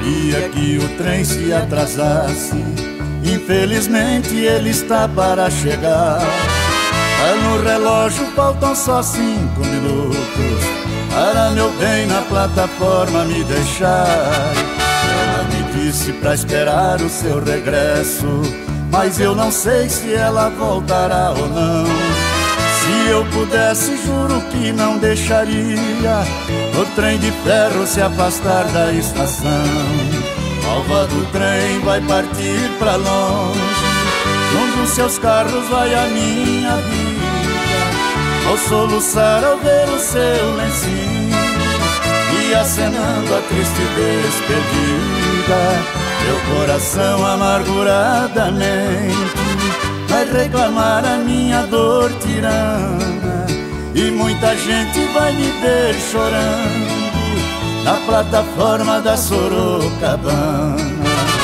gostaria que o trem se atrasasse. Infelizmente ele está para chegar. No relógio faltam só 5 minutos para meu bem na plataforma me deixar. Ela me disse pra esperar o seu regresso, mas eu não sei se ela voltará ou não. Se eu pudesse, juro que não deixaria o trem de ferro se afastar da estação. Alva do trem vai partir pra longe, num dos seus carros vai a minha vida. Ao soluçar ao ver o seu lencinho e acenando a triste despedida, meu coração amarguradamente vai reclamar a minha dor tirana. E muita gente vai me ver chorando na plataforma da Sorocabana.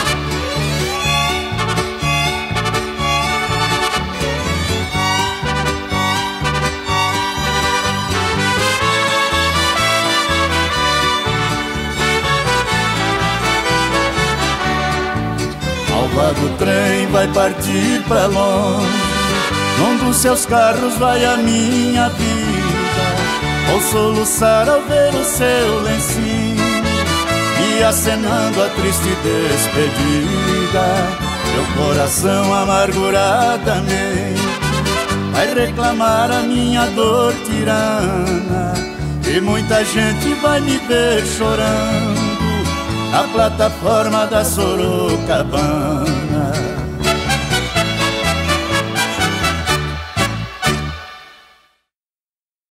Alva do trem vai partir pra longe, num dos seus carros vai a minha vida. Ao soluçar ao ver o seu lencinho e acenando a triste despedida, meu coração amarguradamente vai reclamar a minha dor tirana. E muita gente vai me ver chorando na plataforma da Sorocabana.